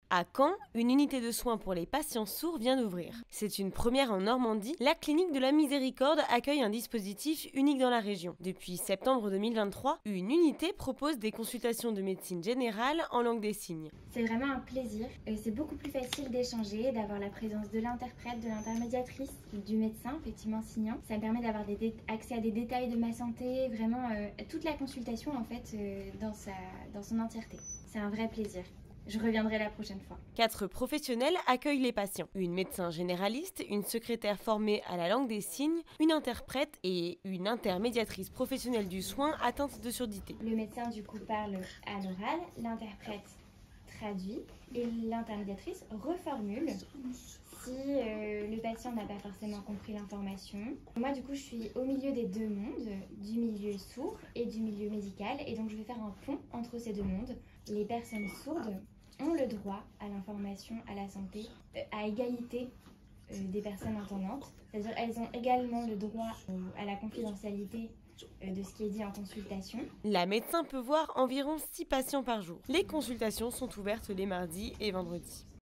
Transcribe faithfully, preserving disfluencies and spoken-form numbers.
À Caen, une unité de soins pour les patients sourds vient d'ouvrir. C'est une première en Normandie. La clinique de la Miséricorde accueille un dispositif unique dans la région. Depuis septembre deux mille vingt-trois, une unité propose des consultations de médecine générale en langue des signes. C'est vraiment un plaisir. C'est beaucoup plus facile d'échanger, d'avoir la présence de l'interprète, de l'intermédiatrice, du médecin, effectivement signant. Ça me permet d'avoir des accès à des détails de ma santé, vraiment euh, toute la consultation en fait euh, dans, sa, dans son entièreté. C'est un vrai plaisir. Je reviendrai la prochaine fois. Quatre professionnels accueillent les patients. Une médecin généraliste, une secrétaire formée à la langue des signes, une interprète et une intermédiatrice professionnelle du soin atteinte de surdité. Le médecin du coup parle à l'oral, l'interprète traduit et l'intermédiatrice reformule si euh, le patient n'a pas forcément compris l'information. Moi du coup je suis au milieu des deux mondes, du milieu sourd et du milieu médical, et donc je vais faire un pont entre ces deux mondes. Les personnes sourdes ont le droit à l'information, à la santé, euh, à égalité euh, des personnes entendantes. C'est-à-dire elles ont également le droit euh, à la confidentialité euh, de ce qui est dit en consultation. La médecin peut voir environ six patients par jour. Les consultations sont ouvertes les mardis et vendredis.